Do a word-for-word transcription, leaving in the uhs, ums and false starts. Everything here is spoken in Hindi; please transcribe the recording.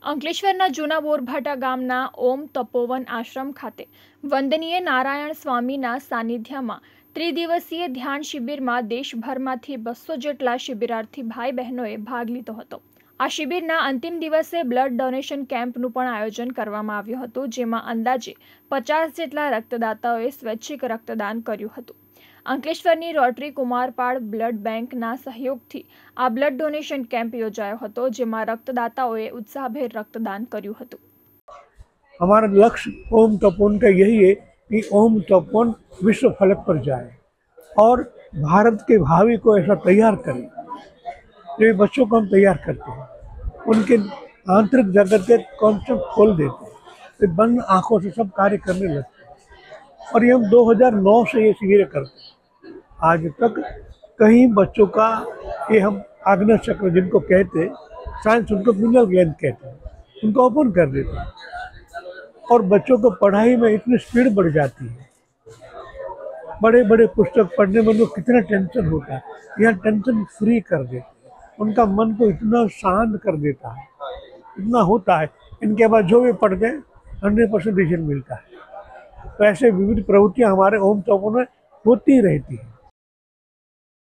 અંકલેશ્વરના જૂના બોરભાટા ગામના ઓમ તપોવન આશ્રમ ખાતે વંદનીય નારાયણ સ્વામીના સાનિધ્યમાં ત્રિદિવસીય ધ્યાન શિબિરમાં દેશભરમાંથી બસો જેટલા શિબિરાર્થી ભાઈ બહેનોએ ભાગ લીધો હતો। આ શિબિરના અંતિમ દિવસે બ્લડ ડોનેશન કેમ્પનું પણ આયોજન કરવામાં આવ્યું હતું, જેમાં અંદાજે પચાસ જેટલા રક્તદાતાઓએ સ્વૈચ્છિક રક્તદાન કર્યું હતું। અંકલેશ્વરની રોટરી કુમારપાળ બ્લડ બેંકના સહયોગથી આ બ્લડ ડોનેશન કેમ્પ યોજાયો હતો, જેમાં રક્तदाताओं उत्साहभेर रक्तदान કર્યું હતું। हमारा लक्ष्य ओम तपोवन का यही है कि ओम तपोवन विश्व फलक पर जाए और भारत के भावी को ऐसा तैयार करें। जो बच्चों को हम तैयार करते हैं, उनके आंतरिक जगत के कॉन्सेप्ट खोल देते हैं, तो बंद आंखों से सब कार्य करने लगते हैं। और ये हम दो हज़ार नौ से ये शिविर करते हैं। आज तक कहीं बच्चों का ये हम आग्नेय चक्र जिनको कहते हैं, साइंस उनको मिनरल ग्लैंड कहते हैं, उनको ओपन कर देते हैं और बच्चों को पढ़ाई में इतनी स्पीड बढ़ जाती है। बड़े बड़े पुस्तक पढ़ने में उनको कितना टेंशन होता है, यहाँ टेंशन फ्री कर देते हैं, उनका मन को इतना शांत कर देता है, इतना होता है। इनके बाद जो भी पढ़ते हैं हंड्रेड परसेंट रिजल्ट मिलता है। तो ऐसे विविध प्रवृत्तियाँ हमारे ओम तपोवन में होती रहती हैं।